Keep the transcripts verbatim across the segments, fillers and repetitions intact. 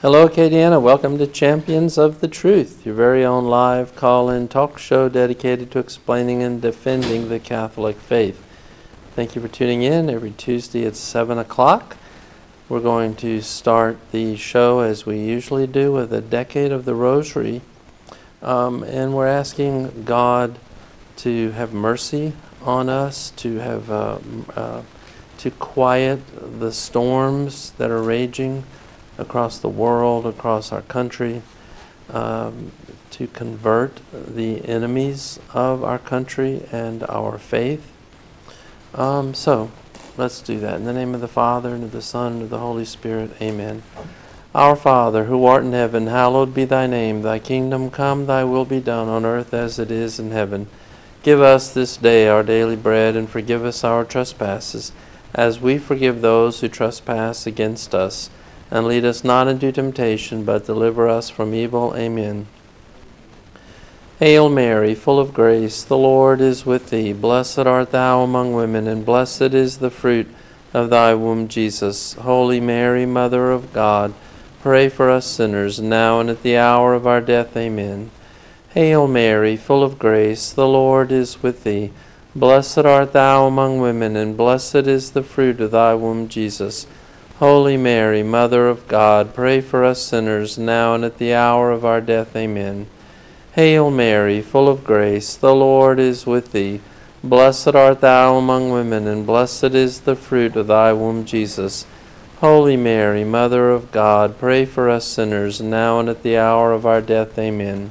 Hello, Acadiana. Welcome to Champions of the Truth, your very own live call-in talk show dedicated to explaining and defending the Catholic faith. Thank you for tuning in every Tuesday at seven o'clock. We're going to start the show as we usually do with a decade of the Rosary, um, and we're asking God to have mercy on us, to have uh, uh, to quiet the storms that are raging across the world, across our country, um, to convert the enemies of our country and our faith. Um, so, let's do that. In the name of the Father, and of the Son, and of the Holy Spirit, amen. Our Father, who art in heaven, hallowed be thy name. Thy kingdom come, thy will be done on earth as it is in heaven. Give us this day our daily bread, and forgive us our trespasses, as we forgive those who trespass against us. And lead us not into temptation, but deliver us from evil. Amen. Hail Mary, full of grace, the Lord is with thee. Blessed art thou among women, and blessed is the fruit of thy womb, Jesus. Holy Mary, Mother of God, pray for us sinners, now and at the hour of our death. Amen. Hail Mary, full of grace, the Lord is with thee. Blessed art thou among women, and blessed is the fruit of thy womb, Jesus. Holy Mary, Mother of God, pray for us sinners, now and at the hour of our death. Amen. Hail Mary, full of grace, the Lord is with thee. Blessed art thou among women, and blessed is the fruit of thy womb, Jesus. Holy Mary, Mother of God, pray for us sinners, now and at the hour of our death. Amen.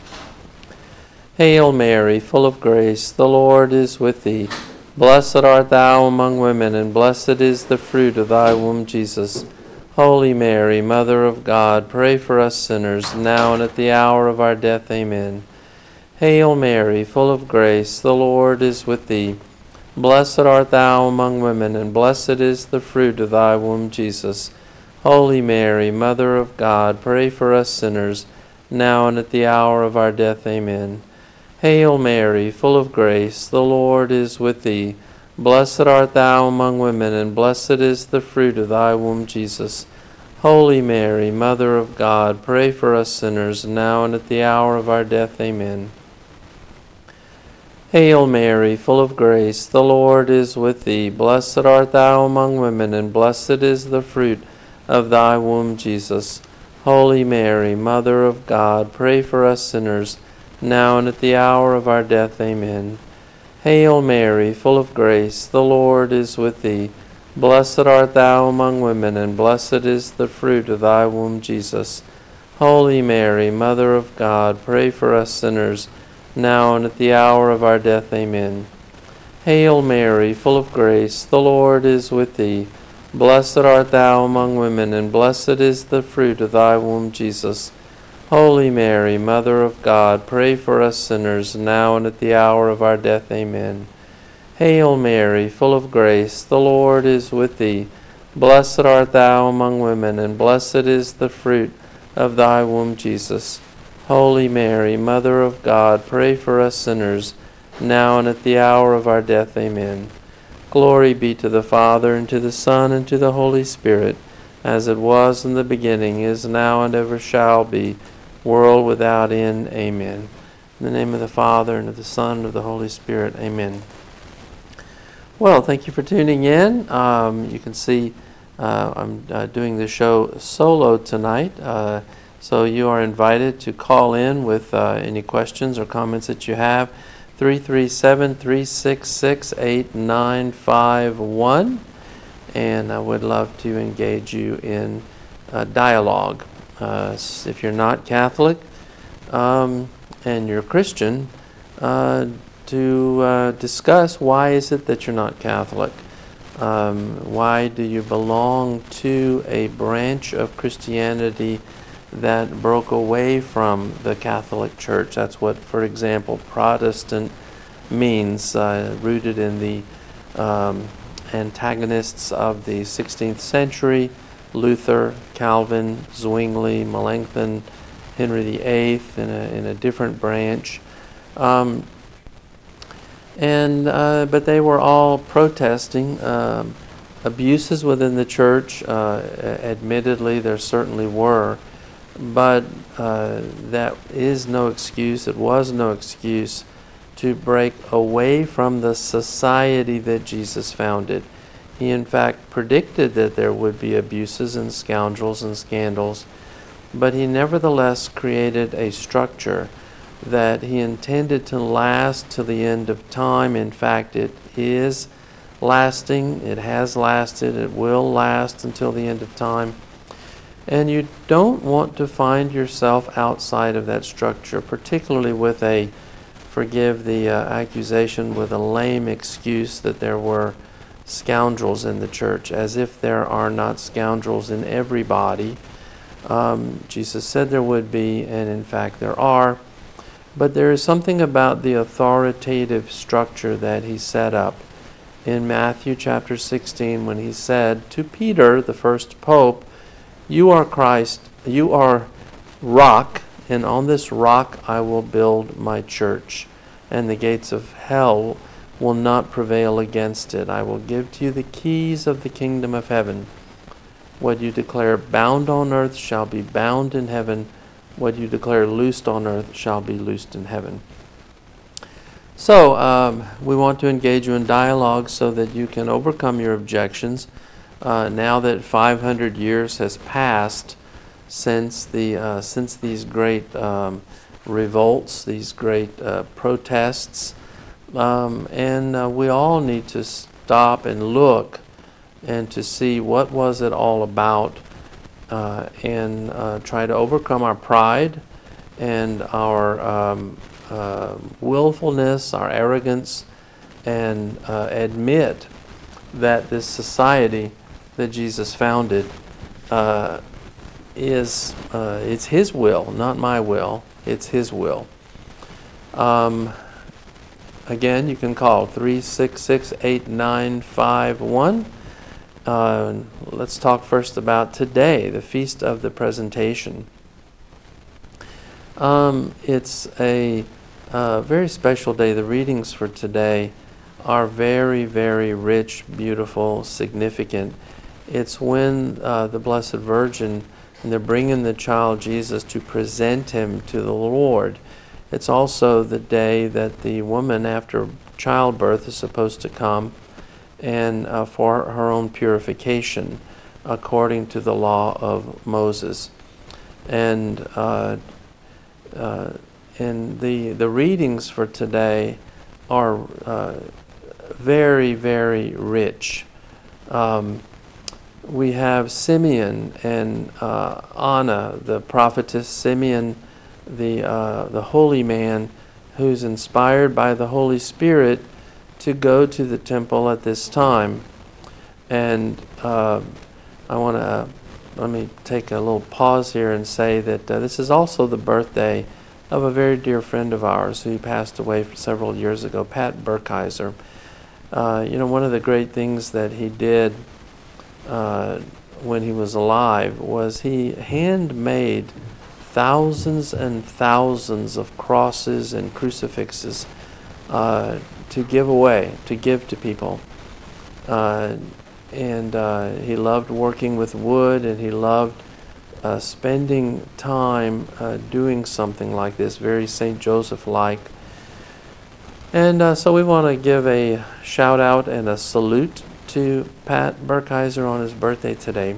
Hail Mary, full of grace, the Lord is with thee. Blessed art thou among women, and blessed is the fruit of thy womb, Jesus. Holy Mary, Mother of God, pray for us sinners, now and at the hour of our death. Amen. Hail Mary, full of grace, the Lord is with thee. Blessed art thou among women, and blessed is the fruit of thy womb, Jesus. Holy Mary, Mother of God, pray for us sinners, now and at the hour of our death. Amen. Hail Mary, full of grace, the Lord is with thee. Blessed art thou among women, and blessed is the fruit of thy womb, Jesus. Holy Mary, Mother of God, pray for us sinners, now and at the hour of our death. Amen. Hail Mary, full of grace, the Lord is with thee. Blessed art thou among women, and blessed is the fruit of thy womb, Jesus. Holy Mary, Mother of God, pray for us sinners, now and at the hour of our death. Amen. Hail Mary, full of grace, the Lord is with thee. Blessed art thou among women, and blessed is the fruit of thy womb, Jesus. Holy Mary, Mother of God, pray for us sinners, now and at the hour of our death. Amen. Hail Mary, full of grace, the Lord is with thee. Blessed art thou among women, and blessed is the fruit of thy womb, Jesus. Holy Mary, Mother of God, pray for us sinners, now and at the hour of our death. Amen. Hail Mary, full of grace, the Lord is with thee. Blessed art thou among women, and blessed is the fruit of thy womb, Jesus. Holy Mary, Mother of God, pray for us sinners, now and at the hour of our death. Amen. Glory be to the Father, and to the Son, and to the Holy Spirit, as it was in the beginning, is now, and ever shall be, world without end. Amen. In the name of the Father, and of the Son, and of the Holy Spirit. Amen. Well, thank you for tuning in. Um, you can see uh, I'm uh, doing the show solo tonight, uh, so you are invited to call in with uh, any questions or comments that you have. three three seven, three six six, eight nine five one, and I would love to engage you in uh, dialogue. Uh, if you're not Catholic um, and you're Christian, uh, to uh, discuss why is it that you're not Catholic? Um, why do you belong to a branch of Christianity that broke away from the Catholic Church? That's what, for example, Protestant means, uh, rooted in the um, antagonists of the sixteenth century. Luther, Calvin, Zwingli, Melanchthon, Henry the Eighth in a, in a different branch. Um, and uh, but they were all protesting um, abuses within the church. Uh, admittedly, there certainly were, but uh, that is no excuse. It was no excuse to break away from the society that Jesus founded. He, in fact, predicted that there would be abuses and scoundrels and scandals, but he nevertheless created a structure that he intended to last till the end of time. In fact, it is lasting. It has lasted. It will last until the end of time. And you don't want to find yourself outside of that structure, particularly with a, forgive the uh, accusation, with a lame excuse that there were scoundrels in the church, as if there are not scoundrels in everybody. Um, Jesus said there would be, and in fact there are. But there is something about the authoritative structure that he set up in Matthew chapter sixteen, when he said to Peter, the first pope, "You are Christ, you are rock, and on this rock I will build my church, and the gates of hell will not prevail against it. I will give to you the keys of the kingdom of heaven. What you declare bound on earth shall be bound in heaven. What you declare loosed on earth shall be loosed in heaven." So um, we want to engage you in dialogue so that you can overcome your objections. Uh, now that five hundred years has passed since the uh, since these great um, revolts, these great uh, protests, um, and uh, we all need to stop and look and to see what was it all about, uh, and uh, try to overcome our pride and our um, uh, willfulness, our arrogance, and uh, admit that this society that Jesus founded uh, is uh, it's His will, not my will. It's His will. Um, again, you can call three six six, eight nine five one. Uh, let's talk first about today, the Feast of the Presentation. Um, it's a uh, very special day. The readings for today are very, very rich, beautiful, significant. It's when uh, the Blessed Virgin, and they're bringing the child Jesus to present him to the Lord. It's also the day that the woman after childbirth is supposed to come and uh, for her own purification according to the law of Moses. And uh, uh, and the, the readings for today are uh, very, very rich. Um, we have Simeon and uh, Anna, the prophetess, Simeon, the, uh, the holy man, who's inspired by the Holy Spirit to go to the temple at this time. And uh, I want to, uh, let me take a little pause here and say that uh, this is also the birthday of a very dear friend of ours who passed away several years ago, Pat Burkheiser. Uh, you know, one of the great things that he did uh, when he was alive was he handmade thousands and thousands of crosses and crucifixes uh, to give away, to give to people. Uh, and uh, he loved working with wood, and he loved uh, spending time uh, doing something like this, very Saint Joseph-like. And uh, so we want to give a shout out and a salute to Pat Burkheiser on his birthday today.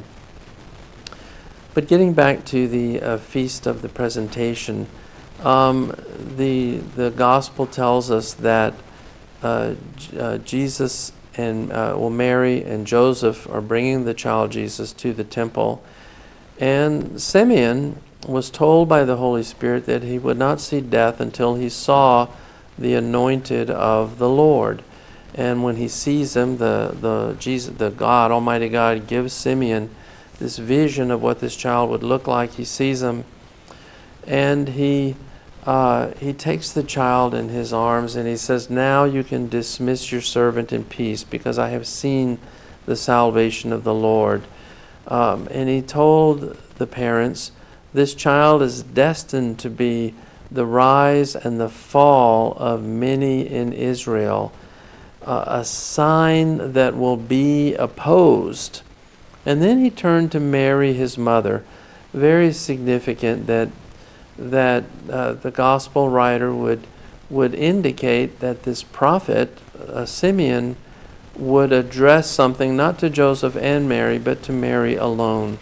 But getting back to the uh, Feast of the Presentation, um, the the Gospel tells us that uh, uh, Jesus and uh, well, Mary and Joseph are bringing the child Jesus to the temple, and Simeon was told by the Holy Spirit that he would not see death until he saw the anointed of the Lord. And when he sees him, the the Jesus, the God, Almighty God, gives Simeon this vision of what this child would look like. He sees him, and he uh, he takes the child in his arms, and he says, "Now you can dismiss your servant in peace, because I have seen the salvation of the Lord." Um, and he told the parents, "This child is destined to be the rise and the fall of many in Israel." uh, a sign that will be opposed. And then he turned to Mary, his mother. Very significant that that uh, the gospel writer would would indicate that this prophet, uh, Simeon, would address something not to Joseph and Mary, but to Mary alone.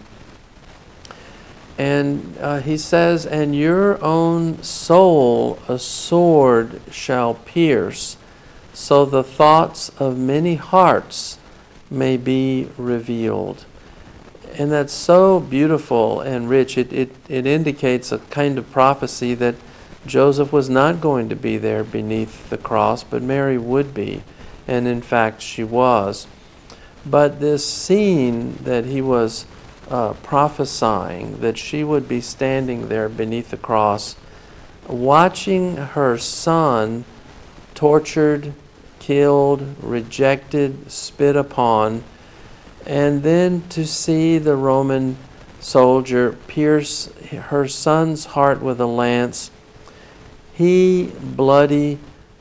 And uh, he says, "And your own soul a sword shall pierce, so the thoughts of many hearts may be revealed." And that's so beautiful and rich. It, it, it indicates a kind of prophecy that Joseph was not going to be there beneath the cross, but Mary would be. And in fact, she was. But this scene that he was uh, prophesying, that she would be standing there beneath the cross, watching her son tortured, killed, rejected, spit upon, and then to see the Roman soldier pierce her son's heart with a lance, he bloody,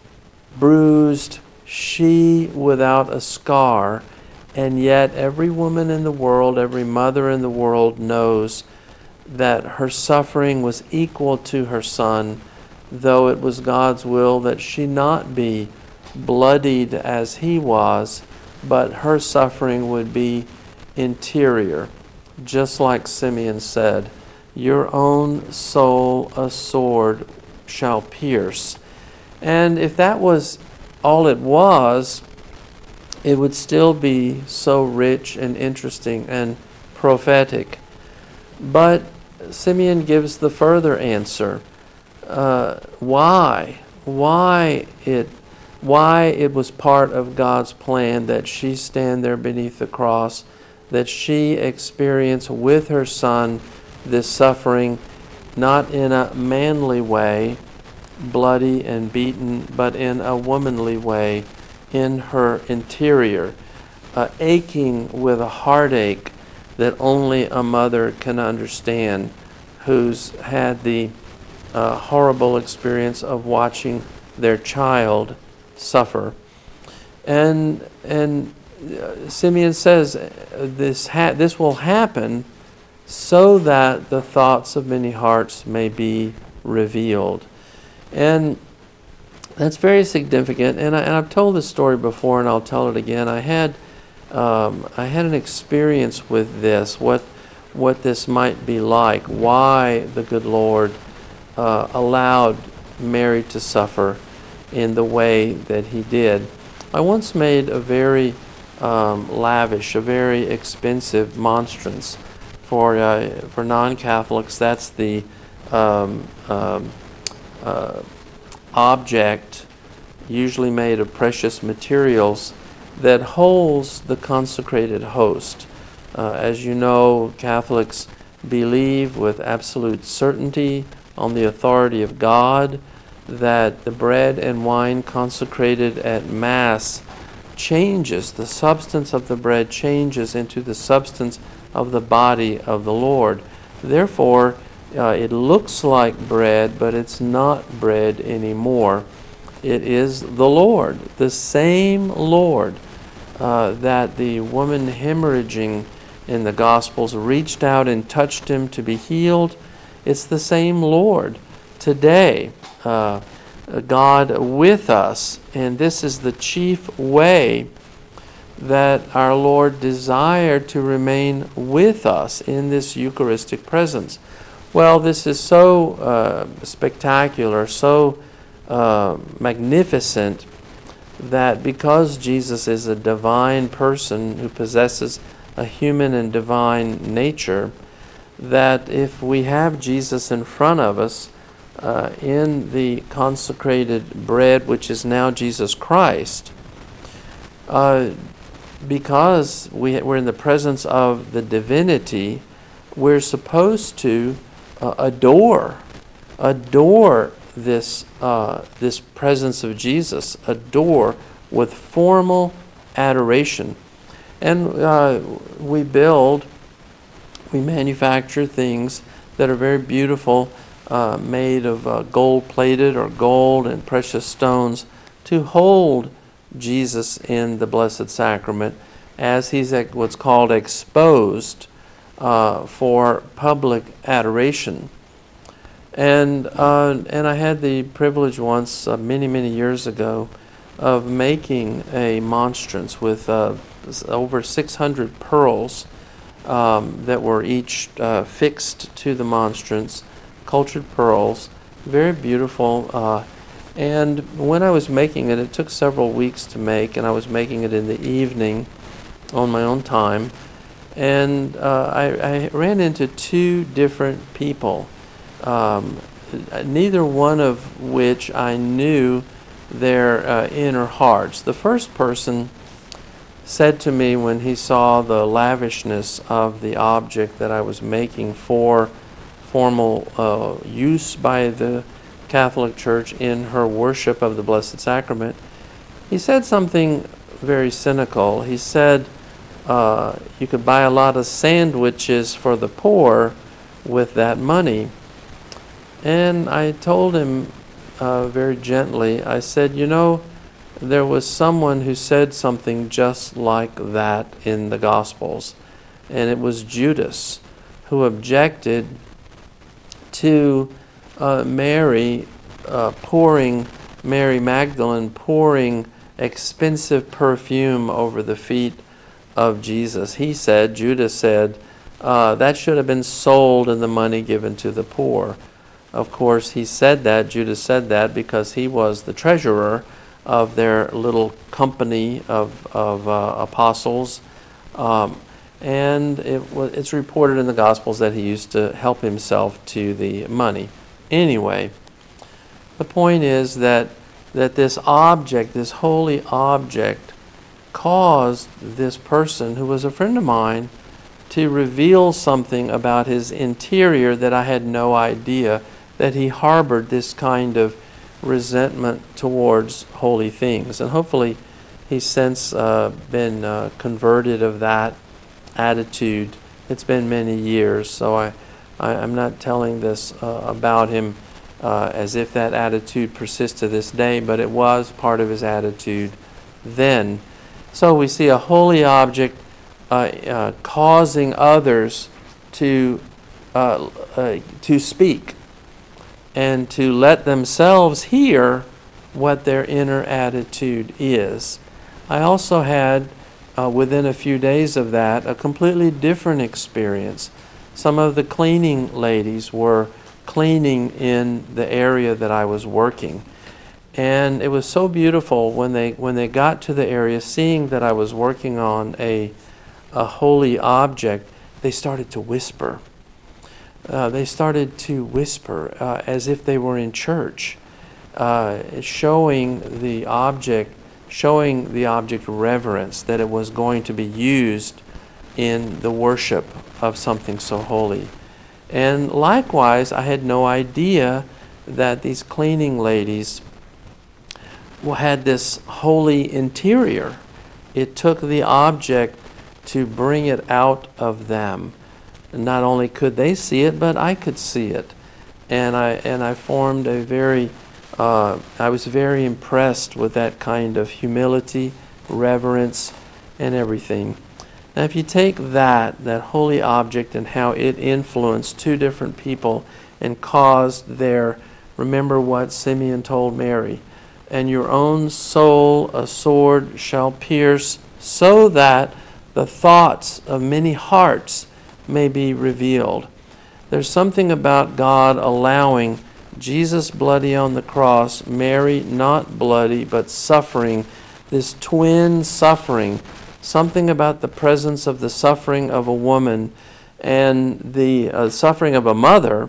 bruised, she without a scar, and yet every woman in the world, every mother in the world knows that her suffering was equal to her son, though it was God's will that she not be bloodied as he was, but her suffering would be interior, just like Simeon said, "Your own soul a sword shall pierce." And if that was all it was, it would still be so rich and interesting and prophetic. But Simeon gives the further answer. Uh, why? Why it Why it was part of God's plan that she stand there beneath the cross, that she experience with her son this suffering, not in a manly way, bloody and beaten, but in a womanly way, in her interior, uh, aching with a heartache that only a mother can understand, who's had the uh, horrible experience of watching their child suffer. And and uh, Simeon says uh, this ha this will happen so that the thoughts of many hearts may be revealed. And that's very significant. And, I, and I've told this story before, and I'll tell it again. I had um, I had an experience with this, what what this might be like, why the good Lord uh, allowed Mary to suffer in the way that he did. I once made a very um, lavish, a very expensive monstrance for uh, for non-Catholics. That's the um, um, uh, object, usually made of precious materials, that holds the consecrated host. Uh, as you know, Catholics believe with absolute certainty on the authority of God that the bread and wine consecrated at Mass changes, the substance of the bread changes into the substance of the body of the Lord. Therefore, uh, it looks like bread, but it's not bread anymore. It is the Lord, the same Lord uh, that the woman hemorrhaging in the Gospels reached out and touched him to be healed. It's the same Lord today. Uh, God with us, and this is the chief way that our Lord desired to remain with us in this Eucharistic presence. Well, this is so uh, spectacular, so uh, magnificent, that because Jesus is a divine person who possesses a human and divine nature, that if we have Jesus in front of us, Uh, in the consecrated bread, which is now Jesus Christ, uh, because we, we're in the presence of the divinity, we're supposed to uh, adore, adore this, uh, this presence of Jesus, adore with formal adoration. And uh, we build, we manufacture things that are very beautiful, Uh, made of uh, gold-plated or gold and precious stones, to hold Jesus in the Blessed Sacrament as he's what's called exposed uh, for public adoration. And, uh, and I had the privilege once, uh, many, many years ago, of making a monstrance with uh, over six hundred pearls um, that were each uh, fixed to the monstrance, cultured pearls, very beautiful. Uh, and when I was making it, it took several weeks to make, and I was making it in the evening on my own time. And uh, I, I ran into two different people, um, neither one of which I knew their uh, inner hearts. The first person said to me when he saw the lavishness of the object that I was making for formal uh, use by the Catholic Church in her worship of the Blessed Sacrament, he said something very cynical. He said, uh, you could buy a lot of sandwiches for the poor with that money. And I told him uh, very gently, I said, you know, there was someone who said something just like that in the Gospels, and it was Judas, who objected to uh, Mary uh, pouring, Mary Magdalene pouring expensive perfume over the feet of Jesus. He said, Judas said, uh, that should have been sold and the money given to the poor. Of course, he said that, Judas said that, because he was the treasurer of their little company of, of uh, apostles. Um, and it was, it's reported in the Gospels that he used to help himself to the money. Anyway, the point is that, that this object, this holy object, caused this person, who was a friend of mine, to reveal something about his interior that I had no idea, that he harbored this kind of resentment towards holy things. And hopefully he's since uh, been uh, converted of that attitude. It's been many years, so I, I, I'm not telling this uh, about him uh, as if that attitude persists to this day, but it was part of his attitude then. So we see a holy object uh, uh, causing others to, uh, uh, to speak and to let themselves hear what their inner attitude is. I also had, uh, within a few days of that, a completely different experience. Some of the cleaning ladies were cleaning in the area that I was working. And it was so beautiful when they, when they got to the area, seeing that I was working on a, a holy object, they started to whisper. Uh, they started to whisper uh, as if they were in church, uh, showing the object, showing the object reverence, that it was going to be used in the worship of something so holy. And likewise, I had no idea that these cleaning ladies had this holy interior. It took the object to bring it out of them. Not only could they see it, but I could see it. And I, and I formed a very, uh, I was very impressed with that kind of humility, reverence, and everything. Now if you take that, that holy object, and how it influenced two different people and caused their, remember what Simeon told Mary, and your own soul a sword shall pierce, so that the thoughts of many hearts may be revealed. There's something about God allowing Jesus bloody on the cross, Mary not bloody but suffering, this twin suffering, something about the presence of the suffering of a woman and the uh, suffering of a mother,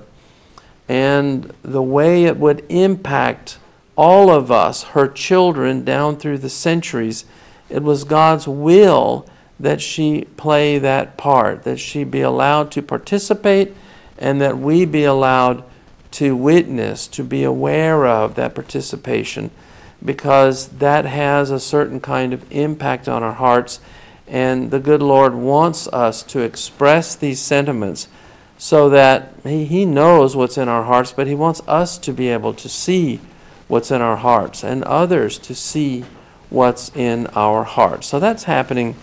and the way it would impact all of us, her children, down through the centuries. It was God's will that she play that part, that she be allowed to participate, and that we be allowed to witness, to be aware of that participation, because that has a certain kind of impact on our hearts. And the good Lord wants us to express these sentiments so that he, he knows what's in our hearts, but he wants us to be able to see what's in our hearts, and others to see what's in our hearts. So that's happening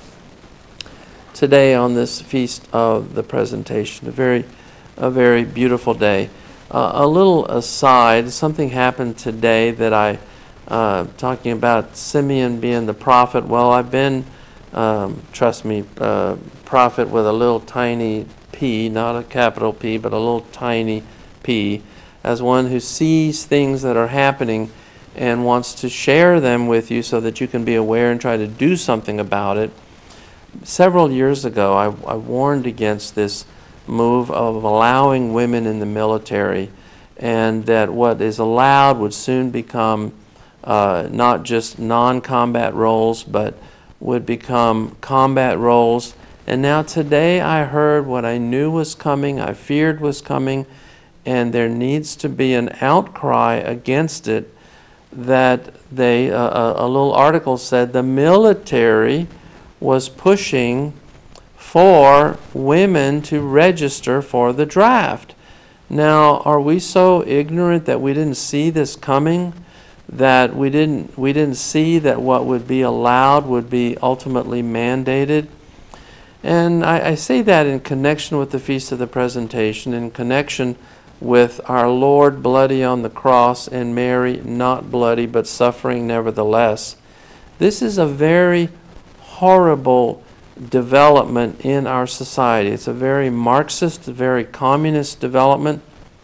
today on this feast of the presentation, a very, a very beautiful day. Uh, a little aside, something happened today that I, uh, talking about Simeon being the prophet. Well, I've been, um, trust me, uh, prophet with a little tiny p, not a capital P, but a little tiny p, as one who sees things that are happening and wants to share them with you so that you can be aware and try to do something about it. Several years ago, I, I warned against this move of allowing women in the military, and that what is allowed would soon become uh, not just non-combat roles, but would become combat roles. And now today I heard what I knew was coming, I feared was coming, and there needs to be an outcry against it. That they, uh, a, a little article said the military was pushing for women to register for the draft. Now, are we so ignorant that we didn't see this coming? That we didn't we didn't see that what would be allowed would be ultimately mandated? And I, I say that in connection with the Feast of the Presentation, in connection with our Lord bloody on the cross and Mary not bloody but suffering nevertheless. This is a very horrible development in our society. It's a very Marxist, very communist development,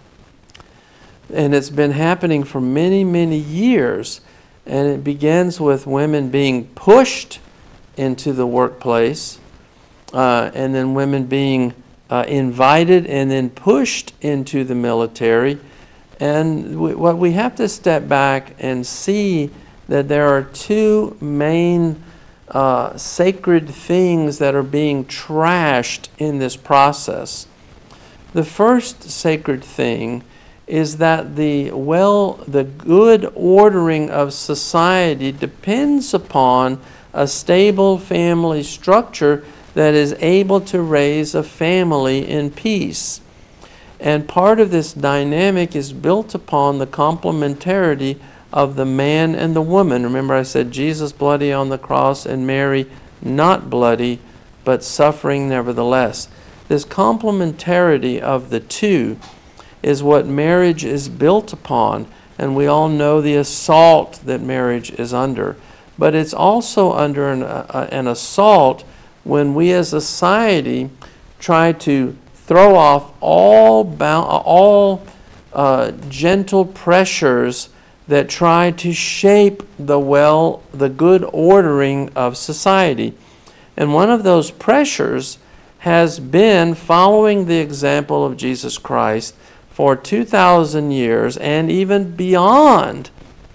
and it's been happening for many, many years. And it begins with women being pushed into the workplace, uh, and then women being Uh, invited and then pushed into the military. And we, what we have to step back and see that there are two main uh, sacred things that are being trashed in this process. The first sacred thing is that the well, the good ordering of society depends upon a stable family structure that is able to raise a family in peace. And part of this dynamic is built upon the complementarity of the man and the woman. Remember, I said Jesus bloody on the cross and Mary not bloody, but suffering nevertheless. This complementarity of the two is what marriage is built upon, and we all know the assault that marriage is under. But it's also under an, uh, an assault when we as a society try to throw off all, all uh, gentle pressures that try to shape the well, the good ordering of society. And one of those pressures has been following the example of Jesus Christ for two thousand years and even beyond,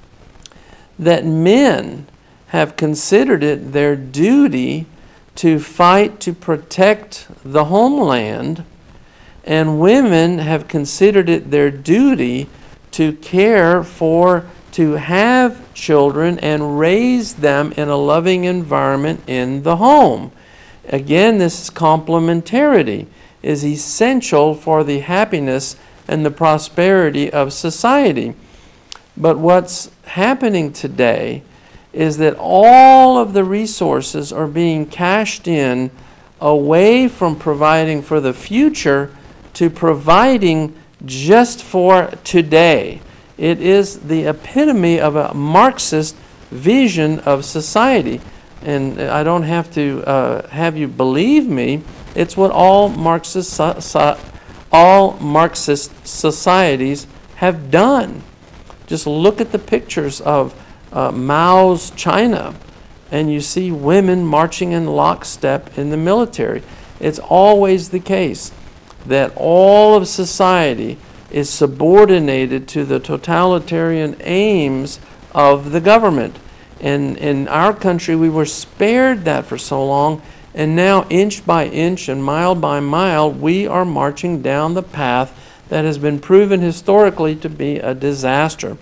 that men have considered it their duty to fight to protect the homeland, and women have considered it their duty to care for, to have children and raise them in a loving environment in the home. Again, this complementarity is essential for the happiness and the prosperity of society. But what's happening today is that all of the resources are being cashed in away from providing for the future to providing just for today. It is the epitome of a Marxist vision of society. And I don't have to uh, have you believe me, it's what all Marxist, so, so, all Marxist societies have done. Just look at the pictures of Uh, Mao's China, and you see women marching in lockstep in the military. It's always the case that all of society is subordinated to the totalitarian aims of the government. And in our country, we were spared that for so long, and now inch by inch and mile by mile, we are marching down the path that has been proven historically to be a disaster.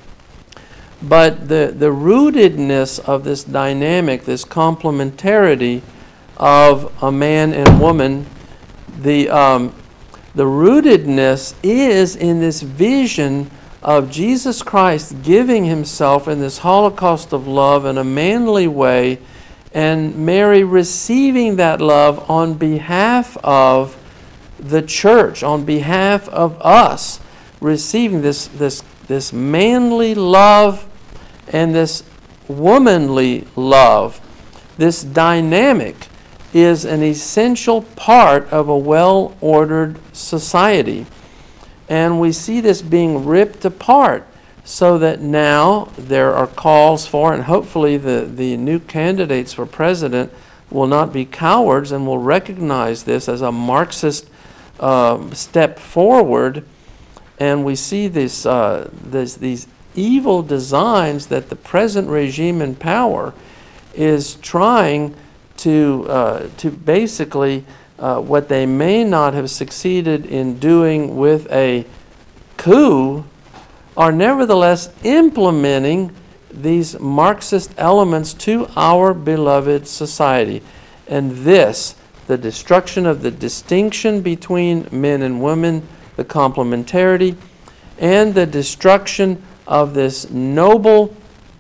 But the, the rootedness of this dynamic, this complementarity of a man and woman, the, um, the rootedness is in this vision of Jesus Christ giving himself in this holocaust of love in a manly way, and Mary receiving that love on behalf of the church, on behalf of us, receiving this, this, this manly love and this womanly love. This dynamic is an essential part of a well-ordered society. And we see this being ripped apart, so that now there are calls for, and hopefully the, the new candidates for president will not be cowards and will recognize this as a Marxist uh, step forward. And we see this, uh, this, these evil designs that the present regime in power is trying to, uh, to basically uh, what they may not have succeeded in doing with a coup, are nevertheless implementing these Marxist elements to our beloved society. And this, the destruction of the distinction between men and women, the complementarity, and the destruction of this noble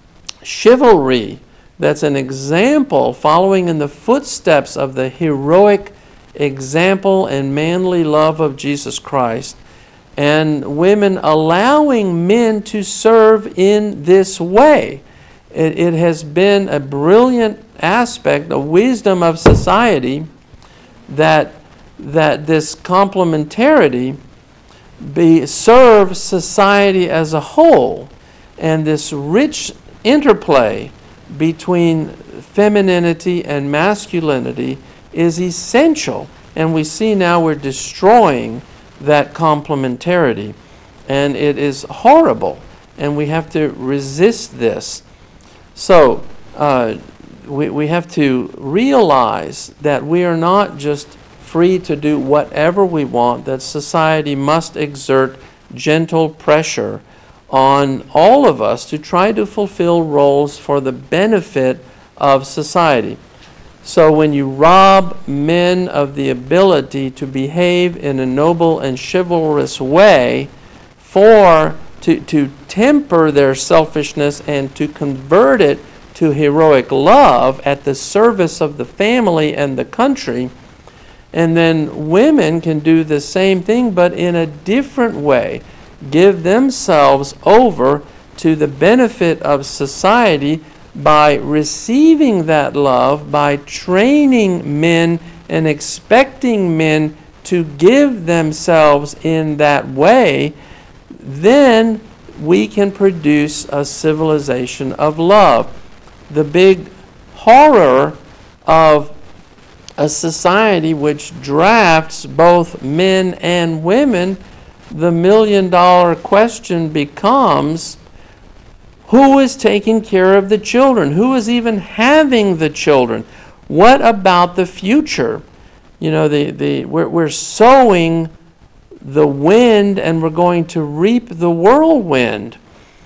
chivalry that's an example following in the footsteps of the heroic example and manly love of Jesus Christ, and women allowing men to serve in this way. It, it has been a brilliant aspect, a wisdom of society, that, that this complementarity be, serve society as a whole, and this rich interplay between femininity and masculinity is essential. And we see now we're destroying that complementarity, and it is horrible, and we have to resist this. So uh, we, we have to realize that we are not just free to do whatever we want, that society must exert gentle pressure on all of us to try to fulfill roles for the benefit of society. So when you rob men of the ability to behave in a noble and chivalrous way, for to, to temper their selfishness and to convert it to heroic love at the service of the family and the country, and then women can do the same thing but in a different way, give themselves over to the benefit of society by receiving that love, by training men and expecting men to give themselves in that way, then we can produce a civilization of love. The big horror of a society which drafts both men and women, the million dollar question becomes, who is taking care of the children? Who is even having the children? What about the future? You know, the, the, we're, we're sowing the wind and we're going to reap the whirlwind.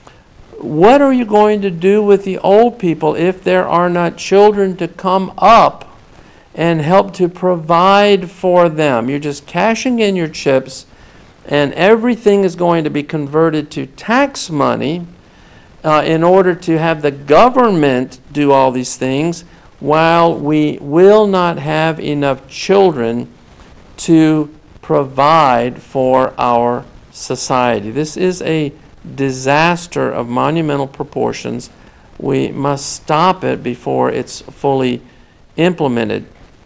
What are you going to do with the old people if there are not children to come up and help to provide for them? You're just cashing in your chips, and everything is going to be converted to tax money Uh, in order to have the government do all these things, while we will not have enough children to provide for our society. This is a disaster of monumental proportions. We must stop it before it's fully implemented.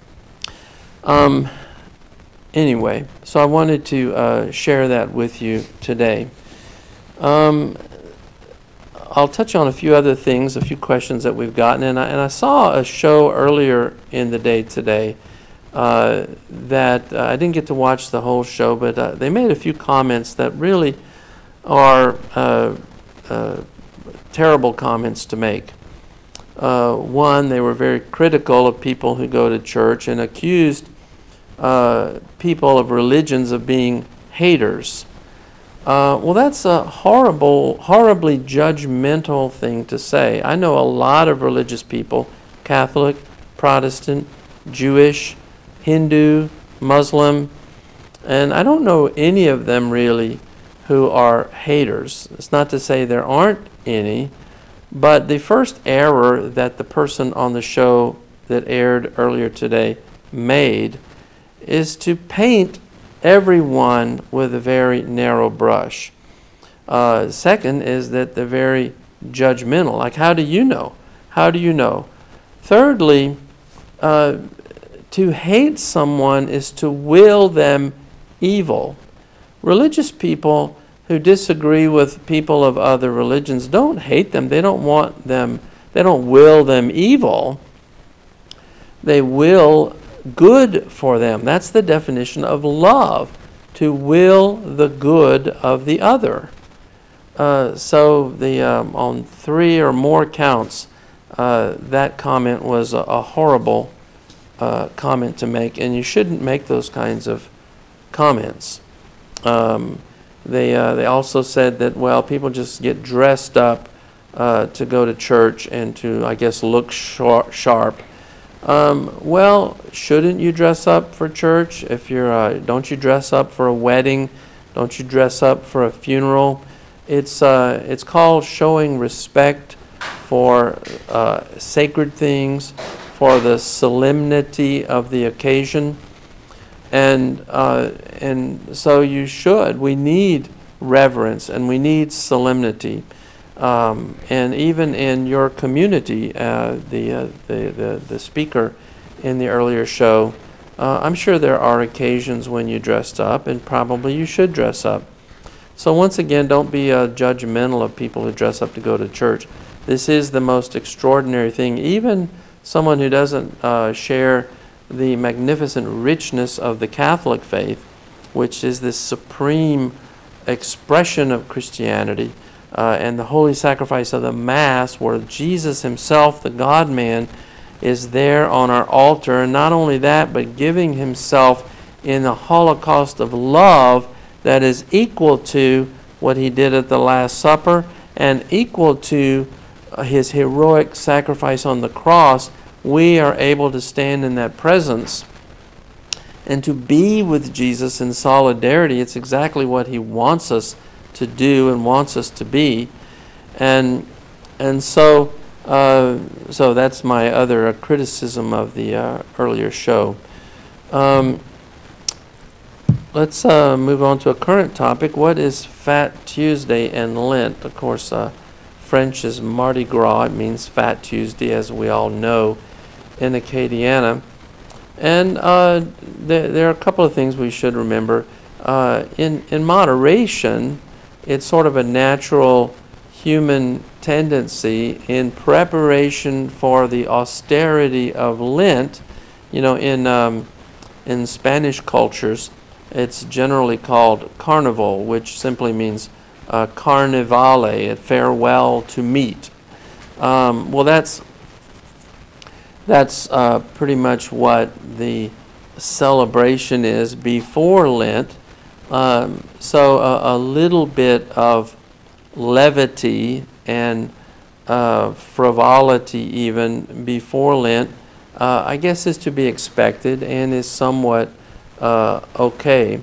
Um, anyway, so I wanted to uh, share that with you today. Um, I'll touch on a few other things, a few questions that we've gotten. And I, and I saw a show earlier in the day today uh, that uh, I didn't get to watch the whole show, but uh, they made a few comments that really are uh, uh, terrible comments to make. Uh, one, they were very critical of people who go to church and accused uh, people of religions of being haters. Uh, well, that's a horrible, horribly judgmental thing to say. I know a lot of religious people, Catholic, Protestant, Jewish, Hindu, Muslim, and I don't know any of them really who are haters. It's not to say there aren't any, but the first error that the person on the show that aired earlier today made is to paint everyone with a very narrow brush. Uh, second is that they're very judgmental. Like, how do you know? How do you know? Thirdly, uh, to hate someone is to will them evil. Religious people who disagree with people of other religions don't hate them. They don't want them, they don't will them evil. They will good for them. That's the definition of love, to will the good of the other. Uh, so the um, on three or more counts, uh, that comment was a, a horrible uh, comment to make, and you shouldn't make those kinds of comments. Um, they uh, they also said that, well, people just get dressed up uh, to go to church and to, I guess, look shar- sharp. Um, well, shouldn't you dress up for church? If you're, uh, don't you dress up for a wedding? Don't you dress up for a funeral? It's uh, it's called showing respect for uh, sacred things, for the solemnity of the occasion, and uh, and so you should. We need reverence and we need solemnity. Um, and even in your community, uh, the, uh, the the the speaker in the earlier show, uh, I'm sure there are occasions when you dressed up, and probably you should dress up. So once again, don't be uh, judgmental of people who dress up to go to church. This is the most extraordinary thing. Even someone who doesn't uh, share the magnificent richness of the Catholic faith, which is this supreme expression of Christianity, Uh, and the holy sacrifice of the Mass, where Jesus himself, the God-man, is there on our altar. And not only that, but giving himself in a holocaust of love that is equal to what he did at the Last Supper and equal to his heroic sacrifice on the cross. We are able to stand in that presence and to be with Jesus in solidarity. It's exactly what he wants us to do and wants us to be, and and so uh, so that's my other uh, criticism of the uh, earlier show. Um, let's uh, move on to a current topic. What is Fat Tuesday and Lent? Of course, uh, French is Mardi Gras. It means Fat Tuesday, as we all know in Acadiana. And uh, there, there are a couple of things we should remember. Uh, in in moderation, it's sort of a natural human tendency in preparation for the austerity of Lent. You know, in um, in Spanish cultures, it's generally called carnival, which simply means uh, carnivale, farewell to meat. Um, well, that's that's uh, pretty much what the celebration is before Lent. Um, so a, a little bit of levity and uh, frivolity even before Lent, uh, I guess, is to be expected and is somewhat uh, okay.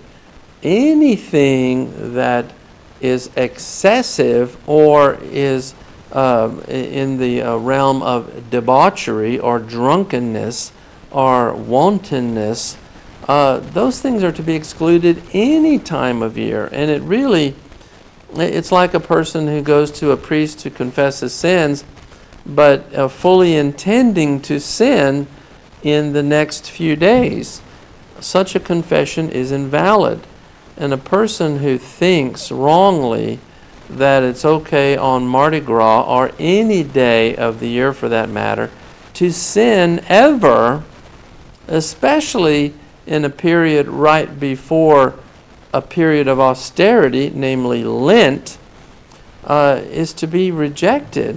Anything that is excessive or is uh, in the uh, realm of debauchery or drunkenness or wantonness, Uh, those things are to be excluded any time of year. And it really, it's like a person who goes to a priest to confess his sins, but uh, fully intending to sin in the next few days. Such a confession is invalid. And a person who thinks wrongly that it's okay on Mardi Gras or any day of the year for that matter to sin ever, especially in a period right before a period of austerity, namely Lent, uh, is to be rejected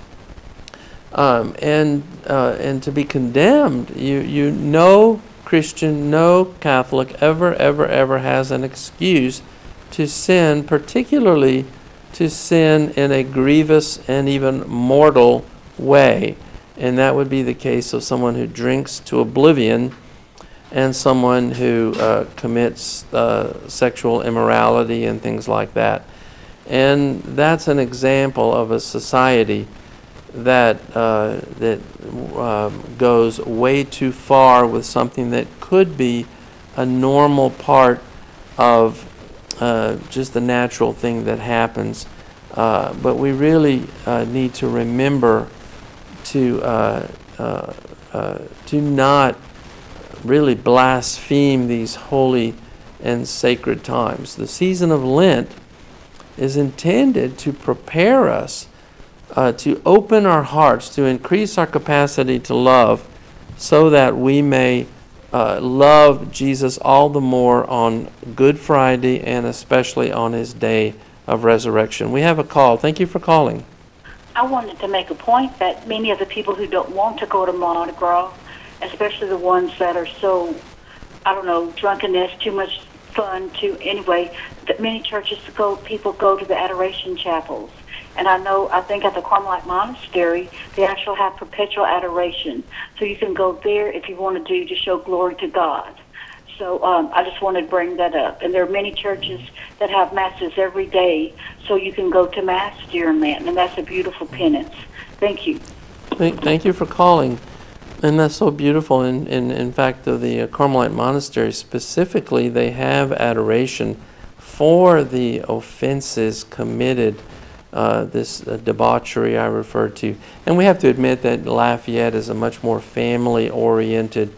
um, and uh, and to be condemned. You you no Christian, no Catholic ever ever ever has an excuse to sin, particularly to sin in a grievous and even mortal way, and that would be the case of someone who drinks to oblivion. and someone who uh, commits uh, sexual immorality and things like that. And that's an example of a society that uh, that uh, goes way too far with something that could be a normal part of uh, just the natural thing that happens. Uh, but we really uh, need to remember to uh, uh, uh, to not really blaspheme these holy and sacred times. The season of Lent is intended to prepare us uh, to open our hearts, to increase our capacity to love, so that we may uh, love Jesus all the more on Good Friday and especially on his day of resurrection. We have a call. Thank you for calling. I wanted to make a point that many of the people who don't want to go to Mardi Gras, especially the ones that are so, I don't know, drunkenness, too much fun, to anyway, that many churches go, people go to the adoration chapels. And I know, I think at the Carmelite Monastery, they actually have perpetual adoration. So you can go there if you want to do, to show glory to God. So um, I just wanted to bring that up. And there are many churches that have masses every day, so you can go to Mass during Lent, and that's a beautiful penance. Thank you. Thank, thank you for calling. And that's so beautiful. In, in, in fact, the, the Carmelite Monastery specifically, they have adoration for the offenses committed, uh, this uh, debauchery I referred to. And we have to admit that Lafayette is a much more family-oriented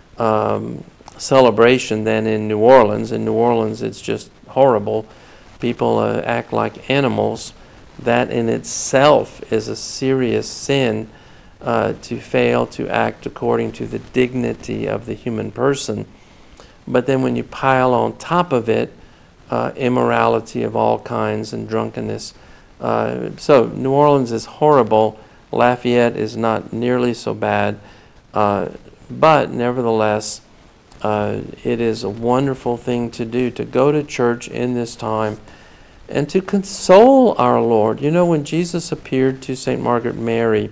um, celebration than in New Orleans. In New Orleans, it's just horrible. People uh, act like animals. That in itself is a serious sin, uh, to fail to act according to the dignity of the human person. But then when you pile on top of it uh, immorality of all kinds and drunkenness. Uh, so New Orleans is horrible. Lafayette is not nearly so bad. Uh, but nevertheless, Uh, it is a wonderful thing to do, to go to church in this time and to console our Lord. You know, when Jesus appeared to Saint Margaret Mary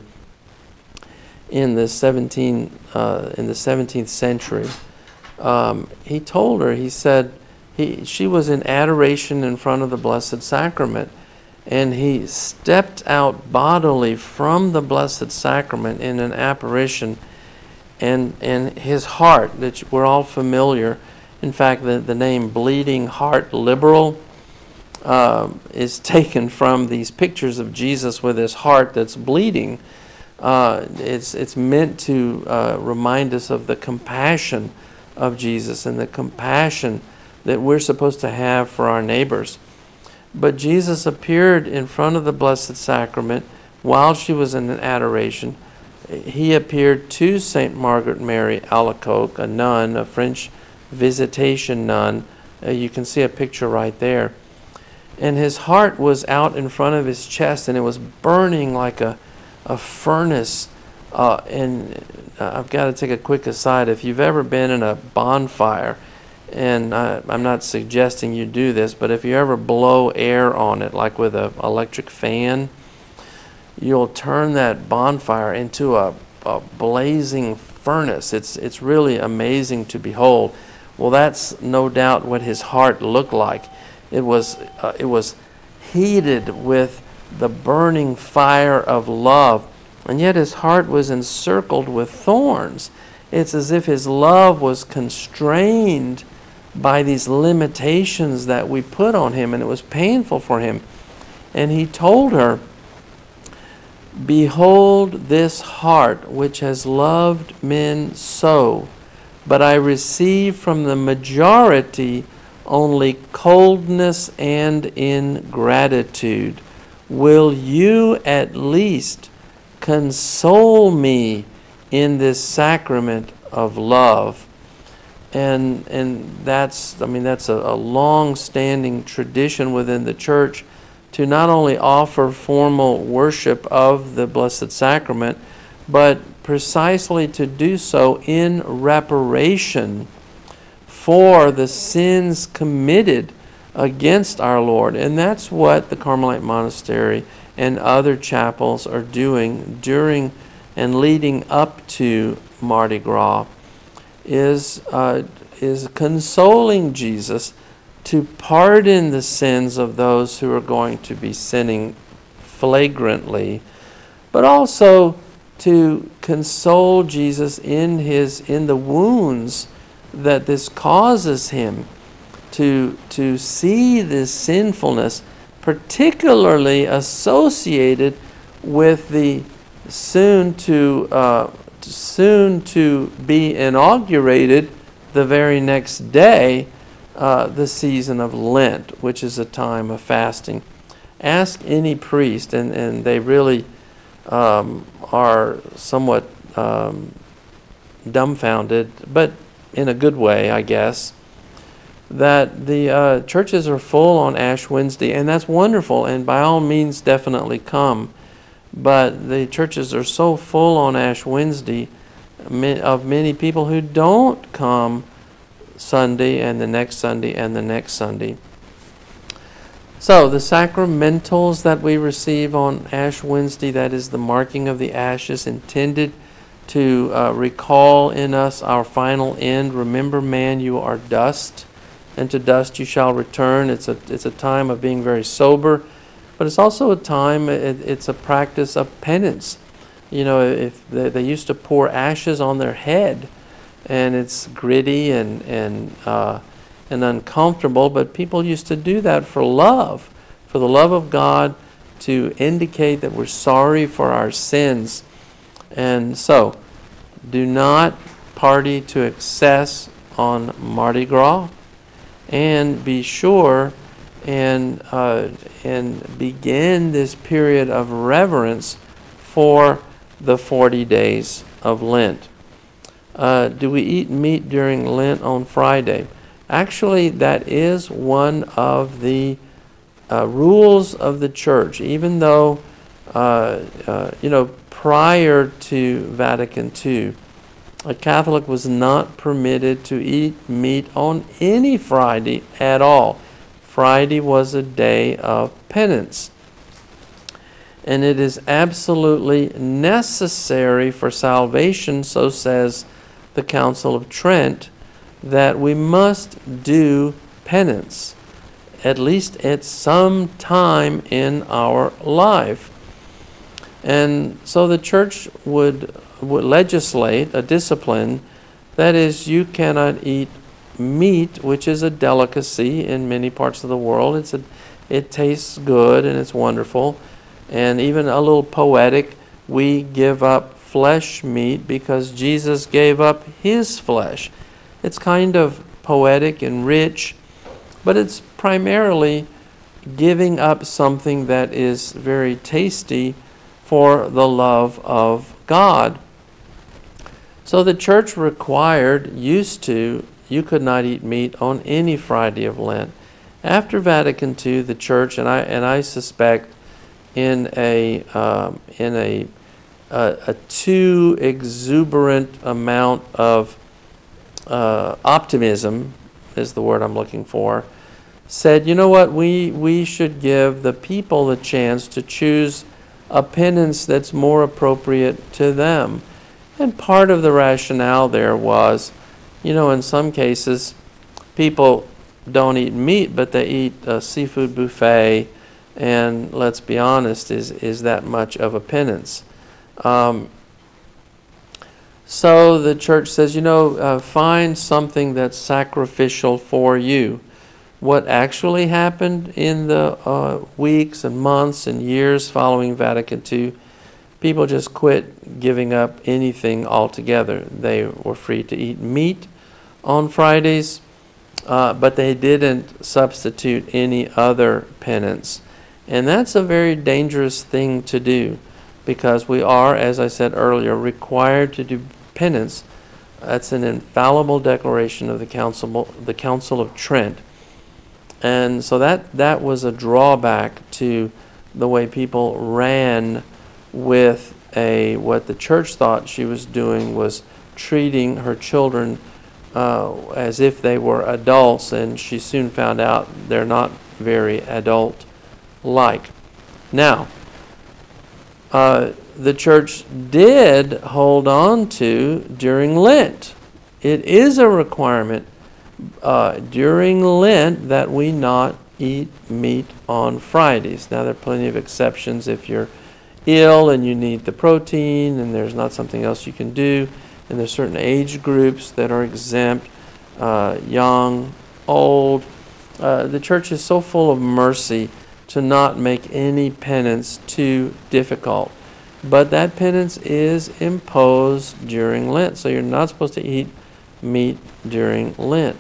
in the seventeenth, uh, in the seventeenth century, um, he told her, he said, he, she was in adoration in front of the Blessed Sacrament, and he stepped out bodily from the Blessed Sacrament in an apparition. And, and his heart, that we're all familiar, in fact, the, the name Bleeding Heart Liberal uh, is taken from these pictures of Jesus with his heart that's bleeding. Uh, it's, it's meant to uh, remind us of the compassion of Jesus and the compassion that we're supposed to have for our neighbors. But Jesus appeared in front of the Blessed Sacrament while she was in an adoration. He appeared to Saint Margaret Mary Alacoque, a nun, a French visitation nun. Uh, you can see a picture right there. And his heart was out in front of his chest, and it was burning like a, a furnace. Uh, and I've got to take a quick aside. If you've ever been in a bonfire, and I, I'm not suggesting you do this, but if you ever blow air on it, like with an electric fan, you'll turn that bonfire into a, a blazing furnace. It's, it's really amazing to behold. Well, that's no doubt what his heart looked like. It was, uh, it was heated with the burning fire of love, and yet his heart was encircled with thorns. It's as if his love was constrained by these limitations that we put on him, and it was painful for him. And he told her, "Behold this heart which has loved men so, but I receive from the majority only coldness and ingratitude. Will you at least console me in this sacrament of love?" And and that's, I mean, that's a, a long-standing tradition within the church, to not only offer formal worship of the Blessed Sacrament, but precisely to do so in reparation for the sins committed against our Lord. And that's what the Carmelite Monastery and other chapels are doing during and leading up to Mardi Gras. is, uh, is consoling Jesus to pardon the sins of those who are going to be sinning flagrantly, but also to console Jesus in his in the wounds that this causes him to to see this sinfulness, particularly associated with the soon to uh, soon to be inaugurated the very next day, uh, the season of Lent, which is a time of fasting. Ask any priest, and, and they really um, are somewhat um, dumbfounded, but in a good way, I guess, that the uh, churches are full on Ash Wednesday, and that's wonderful, and by all means definitely come. But the churches are so full on Ash Wednesday of many people who don't come Sunday and the next Sunday and the next Sunday. So the sacramentals that we receive on Ash Wednesday, that is the marking of the ashes, intended to uh, recall in us our final end. Remember, man, you are dust, and to dust you shall return. It's a, it's a time of being very sober, but it's also a time, it, it's a practice of penance. You know, if they, they used to pour ashes on their head, and it's gritty and, and, uh, and uncomfortable, but people used to do that for love, for the love of God, to indicate that we're sorry for our sins. And so, do not party to excess on Mardi Gras, and be sure and uh, and begin this period of reverence for the forty days of Lent. Uh, do we eat meat during Lent on Friday? Actually, that is one of the uh, rules of the church, even though, uh, uh, you know, prior to Vatican Two, a Catholic was not permitted to eat meat on any Friday at all. Friday was a day of penance. And it is absolutely necessary for salvation, so says the Council of Trent, that we must do penance, at least at some time in our life. And so the church would, would legislate a discipline, that is, you cannot eat meat, which is a delicacy in many parts of the world. It's a, it tastes good and it's wonderful. And even a little poetic, we give up flesh meat because Jesus gave up his flesh. It's kind of poetic and rich, but it's primarily giving up something that is very tasty for the love of God. So the church required, used to, you could not eat meat on any Friday of Lent. After Vatican Two, the church, and I and I suspect in a um, in a, a a too exuberant amount of uh, optimism is the word I'm looking for, said, you know what, we we should give the people the chance to choose a penance that's more appropriate to them. And part of the rationale there was, you know, in some cases, people don't eat meat, but they eat a seafood buffet, and let's be honest, is, is that much of a penance? Um, so the church says, you know, uh, find something that's sacrificial for you. What actually happened in the uh, weeks and months and years following Vatican Two, people just quit giving up anything altogether. They were free to eat meat on Fridays, uh, but they didn't substitute any other penance. And that's a very dangerous thing to do, because we are, as I said earlier, required to do penance. That's an infallible declaration of the Council, the Council of Trent. And so that, that was a drawback to the way people ran with a, what the church thought she was doing was treating her children uh, as if they were adults, and she soon found out they're not very adult-like. Now, uh, the church did hold on to, during Lent, it is a requirement uh, during Lent that we not eat meat on Fridays. Now, there are plenty of exceptions if you're ill and you need the protein and there's not something else you can do. And there's certain age groups that are exempt, uh, young, old. Uh, the church is so full of mercy to not make any penance too difficult. But that penance is imposed during Lent, so you're not supposed to eat meat during Lent.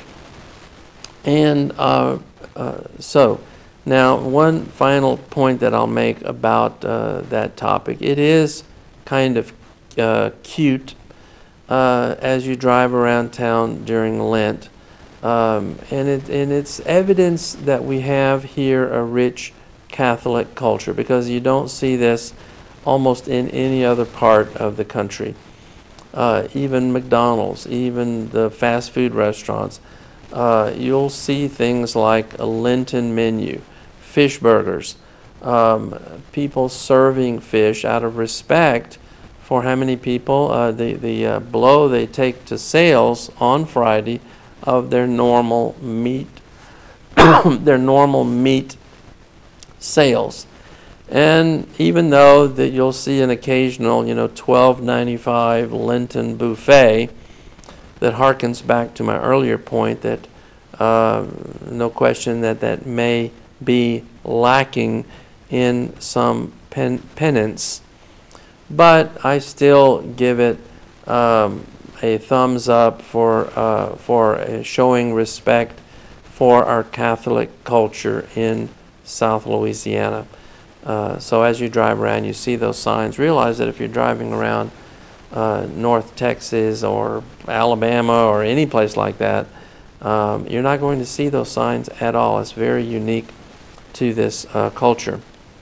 And uh, uh, so, now one final point that I'll make about uh, that topic. It is kind of uh, cute uh, as you drive around town during Lent. Um, and, it, and it's evidence that we have here a rich Catholic culture, because you don't see this almost in any other part of the country. Uh, even McDonald's, even the fast food restaurants, uh, you'll see things like a Lenten menu, fish burgers, um, people serving fish out of respect for how many people, uh, the, the uh, blow they take to sales on Friday of their normal meat, their normal meat sales. And even though that you'll see an occasional, you know, twelve ninety-five Lenten buffet that harkens back to my earlier point that uh, no question that that may be lacking in some pen penance, but I still give it um, a thumbs up for uh, for uh, showing respect for our Catholic culture in South Louisiana. Uh, so as you drive around, you see those signs. Realize that if you're driving around uh, North Texas or Alabama or any place like that, um, you're not going to see those signs at all. It's very unique to this uh, culture.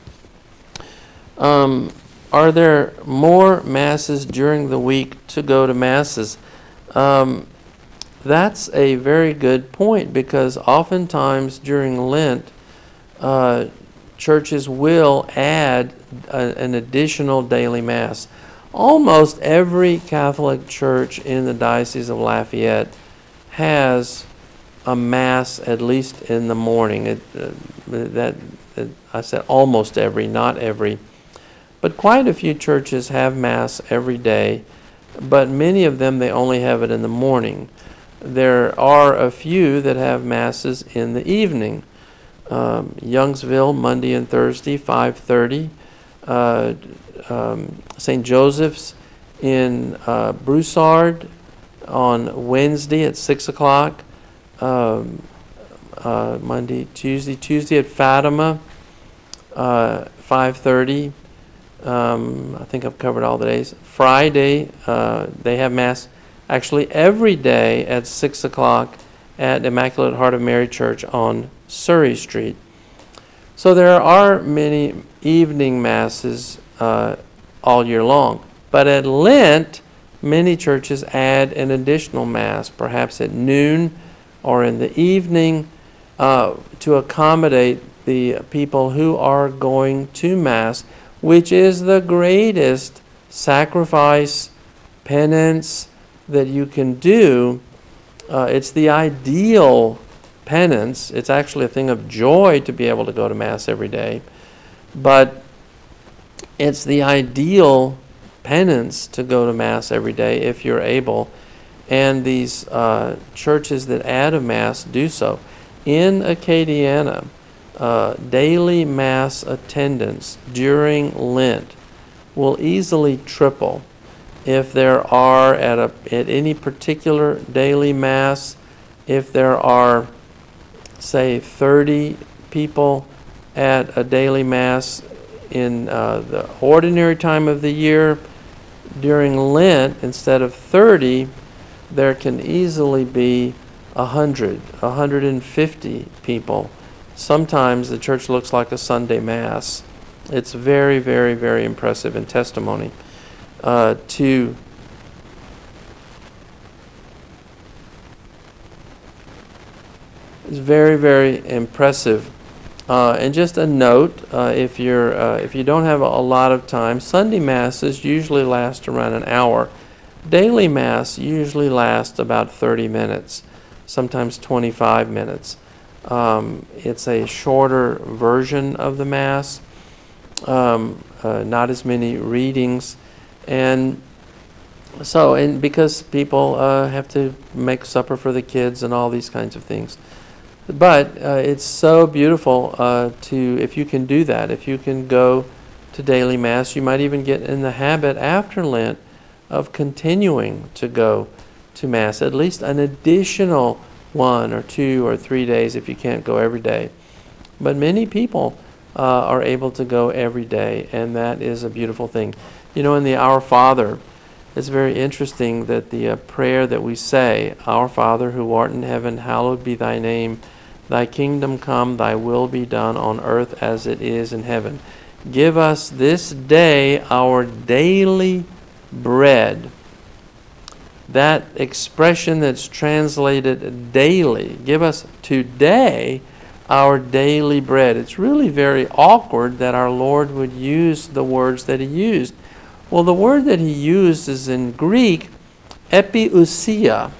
Um, are there more masses during the week to go to masses? Um, that's a very good point, because oftentimes during Lent, uh, churches will add a, an additional daily mass. Almost every Catholic church in the Diocese of Lafayette has a mass at least in the morning. It, uh, that, that I said almost every, not every. But quite a few churches have mass every day, but many of them, they only have it in the morning. There are a few that have masses in the evening. Um, Youngsville, Monday and Thursday, five thirty. Uh, um, Saint Joseph's in uh, Broussard on Wednesday at six o'clock. Um, uh, Monday, Tuesday. Tuesday at Fatima, uh, five thirty. Um, I think I've covered all the days. Friday, uh, they have Mass actually every day at six o'clock at Immaculate Heart of Mary Church on Surrey Street. So there are many evening Masses uh, all year long. But at Lent, many churches add an additional Mass, perhaps at noon or in the evening, uh, to accommodate the people who are going to Mass, which is the greatest sacrifice, penance that you can do. Uh, it's the ideal penance. It's actually a thing of joy to be able to go to Mass every day. But it's the ideal penance to go to Mass every day if you're able. And these uh, churches that add a Mass do so. In Acadiana, uh, daily Mass attendance during Lent will easily triple. If there are at, a, at any particular daily Mass, if there are, say, thirty people at a daily Mass in uh, the ordinary time of the year, during Lent, instead of thirty, there can easily be one hundred, one hundred fifty people. Sometimes the church looks like a Sunday Mass. It's very, very, very impressive in testimony uh, to it's very, very impressive. Uh, and just a note, uh, if you're uh, if you don't have a, a lot of time, Sunday Masses usually last around an hour. Daily Mass usually lasts about thirty minutes, sometimes twenty-five minutes. Um, it's a shorter version of the Mass, um, uh, not as many readings, and so, and because people uh, have to make supper for the kids and all these kinds of things. But uh, it's so beautiful uh, to, if you can do that, if you can go to daily Mass, you might even get in the habit after Lent of continuing to go to Mass, at least an additional one or two or three days if you can't go every day. But many people uh, are able to go every day, and that is a beautiful thing. You know, in the Our Father, it's very interesting that the uh, prayer that we say, Our Father who art in heaven, hallowed be thy name. Thy kingdom come, thy will be done on earth as it is in heaven. Give us this day our daily bread. That expression that's translated daily, give us today our daily bread. It's really very awkward that our Lord would use the words that he used. Well, the word that he used is in Greek, epiousia.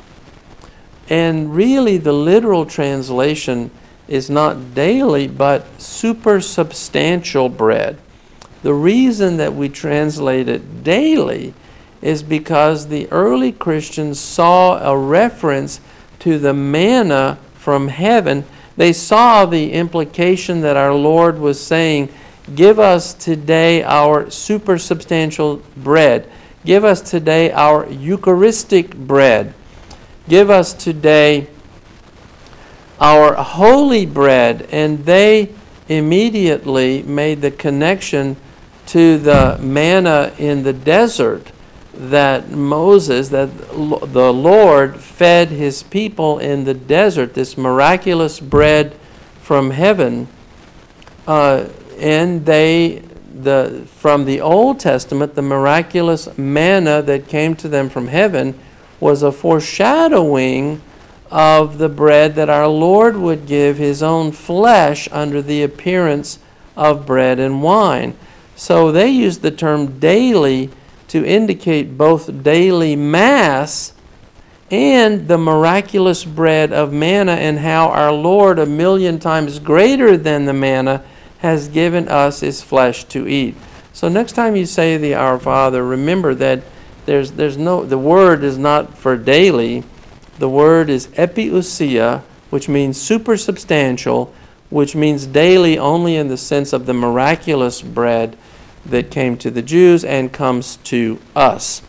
And really the literal translation is not daily, but supersubstantial bread. The reason that we translate it daily is because the early Christians saw a reference to the manna from heaven. They saw the implication that our Lord was saying, give us today our supersubstantial bread. Give us today our Eucharistic bread. Give us today our holy bread. And they immediately made the connection to the manna in the desert that Moses, that the Lord fed his people in the desert, this miraculous bread from heaven. Uh, and they, the from the Old Testament, the miraculous manna that came to them from heaven was a foreshadowing of the bread that our Lord would give his own flesh under the appearance of bread and wine. So they used the term daily to indicate both daily Mass and the miraculous bread of manna, and how our Lord, a million times greater than the manna, has given us his flesh to eat. So next time you say the Our Father, remember that there's there's no, the word is not for daily. The word is epiousia, which means supersubstantial, which means daily only in the sense of the miraculous bread that came to the Jews and comes to us.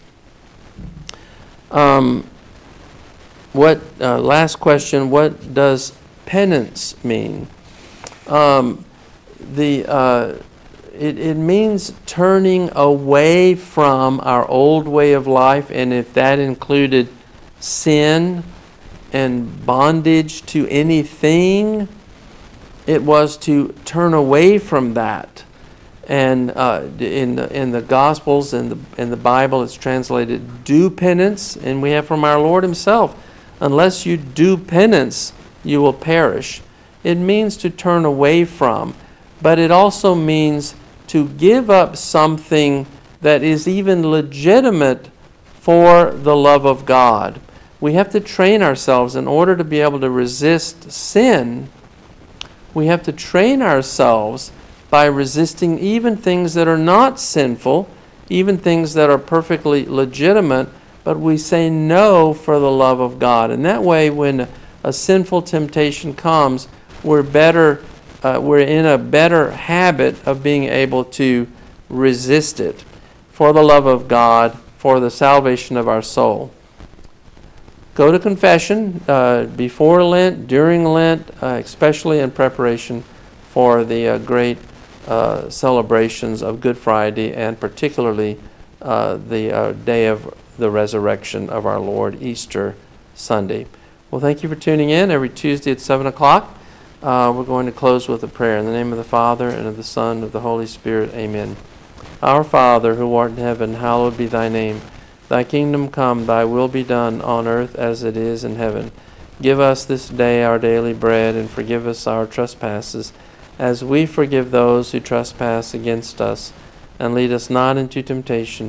Um, what uh, last question? What does penance mean? Um, the uh, it, it means turning away from our old way of life, and if that included sin and bondage to anything, it was to turn away from that. And uh, in the, in the Gospels and the in the Bible, it's translated "do penance," and we have from our Lord Himself, "Unless you do penance, you will perish." It means to turn away from, but it also means to give up something that is even legitimate for the love of God. We have to train ourselves in order to be able to resist sin. We have to train ourselves by resisting even things that are not sinful, even things that are perfectly legitimate, but we say no for the love of God. And that way, when a sinful temptation comes, we're better, uh, we're in a better habit of being able to resist it for the love of God, for the salvation of our soul. Go to confession uh, before Lent, during Lent, uh, especially in preparation for the uh, great uh, celebrations of Good Friday, and particularly uh, the uh, day of the resurrection of our Lord, Easter Sunday. Well, thank you for tuning in every Tuesday at seven o'clock. Uh, we're going to close with a prayer. In the name of the Father, and of the Son, and of the Holy Spirit. Amen. Our Father, who art in heaven, hallowed be thy name. Thy kingdom come, thy will be done on earth as it is in heaven. Give us this day our daily bread, and forgive us our trespasses, as we forgive those who trespass against us. And lead us not into temptation,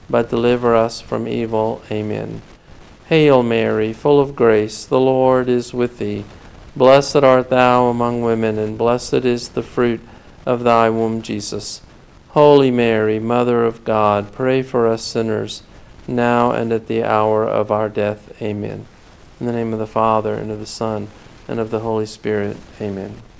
but deliver us from evil. Amen. Hail Mary, full of grace, the Lord is with thee. Blessed art thou among women, and blessed is the fruit of thy womb, Jesus. Holy Mary, Mother of God, pray for us sinners, now and at the hour of our death. Amen. In the name of the Father, and of the Son, and of the Holy Spirit. Amen.